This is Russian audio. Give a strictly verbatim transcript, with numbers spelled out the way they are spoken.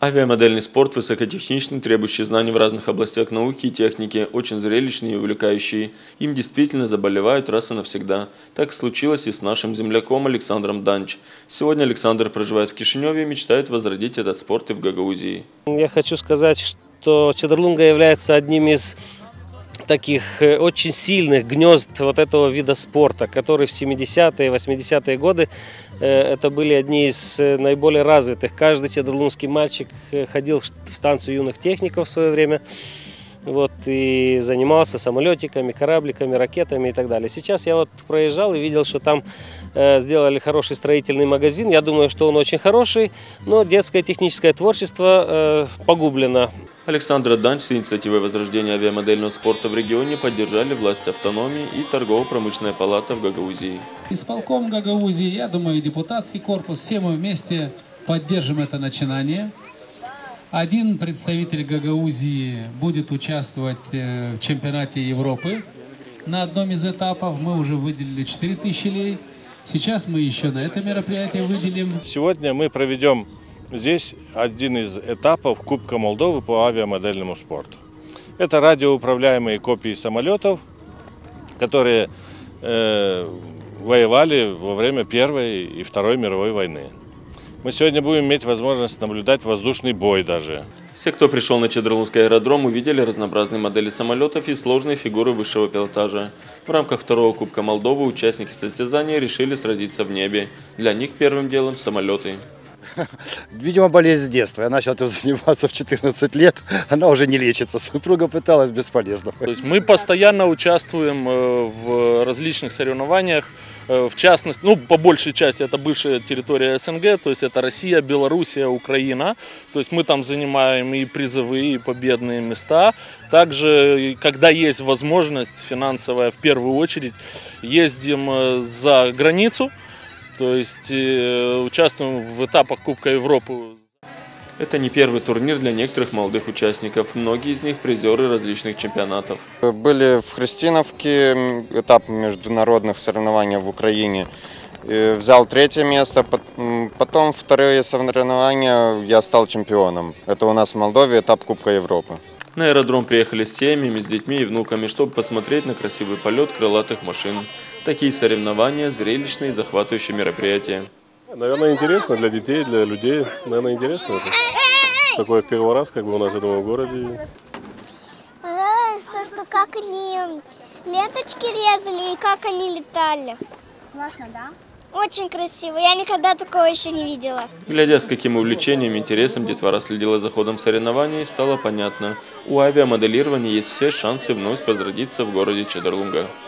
Авиамодельный спорт высокотехничный, требующий знаний в разных областях науки и техники, очень зрелищный и увлекающий. Им действительно заболевают раз и навсегда. Так случилось и с нашим земляком Александром Данч. Сегодня Александр проживает в Кишиневе и мечтает возродить этот спорт и в Гагаузии. Я хочу сказать, что Чедерлунга является одним из таких очень сильных гнезд вот этого вида спорта, который в семидесятые, восьмидесятые годы это были одни из наиболее развитых. Каждый чедерлунгский мальчик ходил в станцию юных техников в свое время вот, и занимался самолетиками, корабликами, ракетами и так далее. Сейчас я вот проезжал и видел, что там э, сделали хороший строительный магазин. Я думаю, что он очень хороший, но детское техническое творчество э, погублено. Александра Данч с инициативой возрождения авиамодельного спорта в регионе поддержали власти автономии и торгово-промышленная палата в Гагаузии. Исполком Гагаузии, я думаю, и депутатский корпус, все мы вместе поддержим это начинание. Один представитель Гагаузии будет участвовать в чемпионате Европы. На одном из этапов мы уже выделили четыре тысячи лей. Сейчас мы еще на это мероприятие выделим. Сегодня мы проведем здесь один из этапов Кубка Молдовы по авиамодельному спорту. Это радиоуправляемые копии самолетов, которые э, воевали во время Первой и Второй мировой войны. Мы сегодня будем иметь возможность наблюдать воздушный бой даже. Все, кто пришел на Чедерлунгский аэродром, увидели разнообразные модели самолетов и сложные фигуры высшего пилотажа. В рамках второго Кубка Молдовы участники состязания решили сразиться в небе. Для них первым делом самолеты. Видимо, болезнь с детства. Я начал этим заниматься в четырнадцать лет, она уже не лечится. Супруга пыталась, бесполезно. То есть мы постоянно участвуем в различных соревнованиях. В частности, ну, по большей части это бывшая территория СНГ, то есть это Россия, Белоруссия, Украина. То есть мы там занимаем и призовые, и победные места. Также, когда есть возможность финансовая, в первую очередь, ездим за границу. То есть участвуем в этапах Кубка Европы. Это не первый турнир для некоторых молодых участников. Многие из них призеры различных чемпионатов. Были в Христиновке, этап международных соревнований в Украине. Взял третье место, потом вторые соревнования я стал чемпионом. Это у нас в Молдове этап Кубка Европы. На аэродром приехали с семьями, с детьми и внуками, чтобы посмотреть на красивый полет крылатых машин. Такие соревнования – зрелищные и захватывающие мероприятия. Наверное, интересно для детей, для людей. Наверное, интересно это. Такое первый раз, как бы у нас, я думаю, в городе. Понравилось то, что как они ленточки резали и как они летали. Классно, да? Очень красиво. Я никогда такого еще не видела. Глядя, с каким увлечением и интересом детвора следила за ходом соревнований, стало понятно. У авиамоделирования есть все шансы вновь возродиться в городе Чедерлунга.